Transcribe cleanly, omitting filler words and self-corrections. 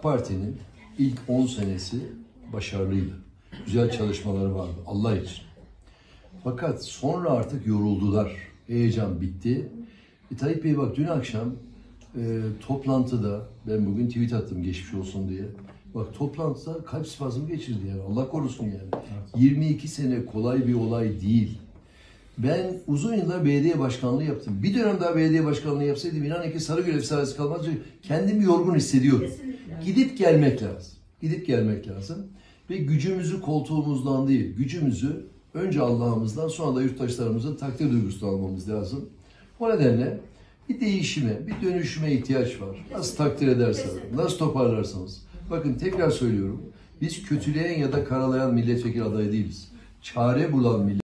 AK Parti'nin ilk 10 senesi başarılıydı. Güzel çalışmaları vardı Allah için. Fakat sonra artık yoruldular. Heyecan bitti. Tayyip Bey bak dün akşam toplantıda, ben bugün tweet attım geçmiş olsun diye. Bak toplantıda kalp spazmı geçirdi yani. Allah korusun yani. Evet. 22 sene kolay bir olay değil. Ben uzun yıllar belediye başkanlığı yaptım. Bir dönem daha belediye başkanlığı yapsaydım inan ki Sarıgöl efsanesi kalmaz. Kendimi yorgun hissediyorum. Kesinlikle. Gidip gelmek lazım. Gidip gelmek lazım. Ve gücümüzü koltuğumuzdan değil, gücümüzü önce Allah'ımızdan sonra da yurttaşlarımızın takdir duygusunu almamız lazım. O nedenle bir değişime, bir dönüşüme ihtiyaç var. Nasıl takdir ederseniz, nasıl toparlarsanız. Bakın tekrar söylüyorum. Biz kötüleyen ya da karalayan milletvekili adayı değiliz. Çare bulan